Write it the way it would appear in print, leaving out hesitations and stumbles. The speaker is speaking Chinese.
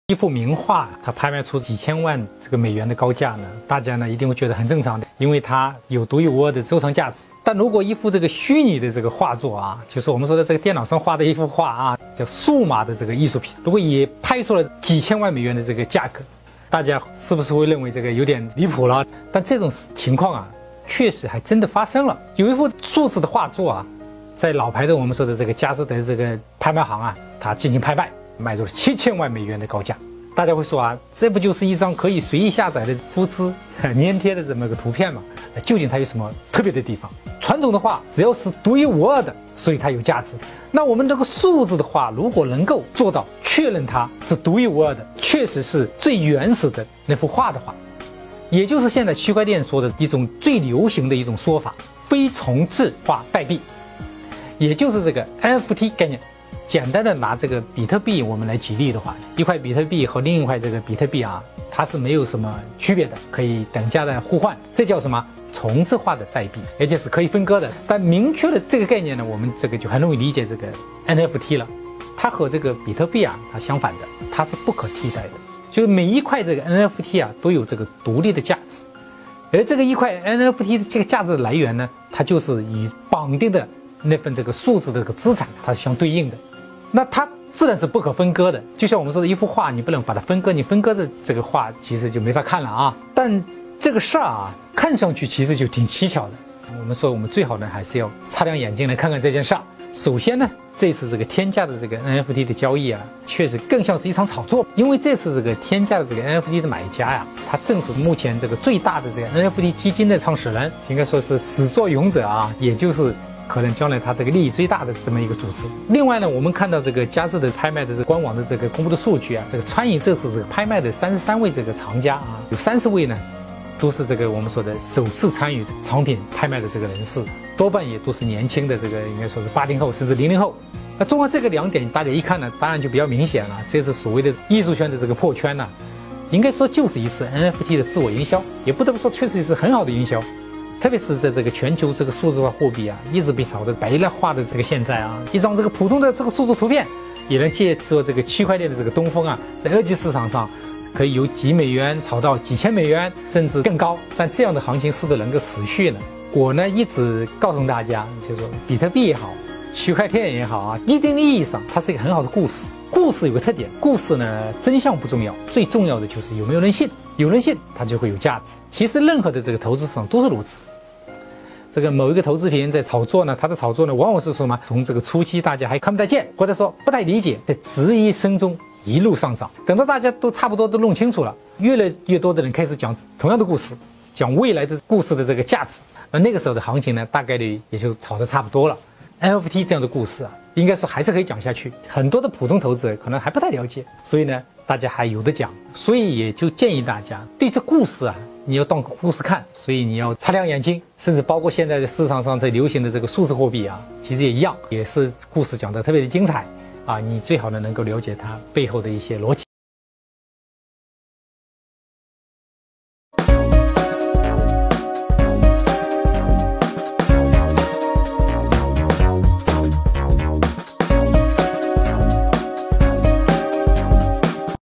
一幅名画，它拍卖出几千万这个美元的高价呢，大家呢一定会觉得很正常的，因为它有独一无二的收藏价值。但如果一幅这个虚拟的这个画作啊，就是我们说的这个电脑上画的一幅画啊，叫数码的这个艺术品，如果也拍出了几千万美元的这个价格，大家是不是会认为这个有点离谱了？但这种情况啊，确实还真的发生了。有一幅数字的画作啊，在老牌的我们说的这个佳士得这个拍卖行啊，它进行拍卖。卖出了7000万美元的高价，大家会说啊，这不就是一张可以随意下载的复制、粘贴的这么个图片吗？究竟它有什么特别的地方？传统的画只要是独一无二的，所以它有价值。那我们这个数字的画，如果能够做到确认它是独一无二的，确实是最原始的那幅画的话，也就是现在区块链说的一种最流行的一种说法——非重置化代币，也就是这个 NFT 概念。简单的拿这个比特币我们来举例的话，一块比特币和另一块这个比特币啊，它是没有什么区别的，可以等价的互换，这叫什么？重置化的代币，而且是可以分割的。但明确的这个概念呢，我们这个就很容易理解这个 NFT 了。它和这个比特币啊，它相反的，它是不可替代的。就是每一块这个 NFT 啊，都有这个独立的价值，而这个一块 NFT 的这个价值的来源呢，它就是与绑定的那份这个数字的这个资产，它是相对应的。那它自然是不可分割的，就像我们说的一幅画，你不能把它分割，你分割的这个画其实就没法看了啊。但这个事儿啊，看上去其实就挺蹊跷的。我们说我们最好呢还是要擦亮眼睛来看看这件事儿。首先呢，这次这个天价的这个 NFT 的交易啊，确实更像是一场炒作，因为这次这个天价的这个 NFT 的买家呀，他正是目前这个最大的这个 NFT 基金的创始人，应该说是始作俑者啊，也就是可能将来它这个利益最大的这么一个组织。另外呢，我们看到这个佳士得拍卖的这个官网的这个公布的数据啊，这个参与这次这个拍卖的33位这个藏家啊，有30位呢都是这个我们说的首次参与藏品拍卖的这个人士，多半也都是年轻的这个应该说是80后甚至00后。那综合这个2点，大家一看呢，当然就比较明显了，这次所谓的艺术圈的这个破圈呢，应该说就是一次 NFT 的自我营销，也不得不说确实是很好的营销。特别是在这个全球这个数字化货币啊一直被炒得白热化的这个现在啊，一张这个普通的这个数字图片也能借助这个区块链的这个东风啊，在二级市场上可以由几美元炒到几千美元甚至更高。但这样的行情是不是能够持续呢？我呢一直告诉大家，就是说比特币也好，区块链也好啊，一定意义上它是一个很好的故事。故事有个特点，故事呢真相不重要，最重要的就是有没有人信，有人信它就会有价值。其实任何的这个投资市场都是如此。这个某一个投资品在炒作呢，它的炒作呢，往往是什么？从这个初期大家还看不太见，或者说不太理解，在质疑声中一路上涨。等到大家都差不多都弄清楚了，越来越多的人开始讲同样的故事，讲未来的故事的这个价值。那个时候的行情呢，大概率也就炒得差不多了。NFT 这样的故事啊，应该说还是可以讲下去。很多的普通投资者可能还不太了解，所以呢，大家还有的讲。所以也就建议大家对这故事啊，你要当故事看，所以你要擦亮眼睛，甚至包括现在的市场上在流行的这个数字货币啊，其实也一样，也是故事讲得特别的精彩啊，你最好呢能够了解它背后的一些逻辑。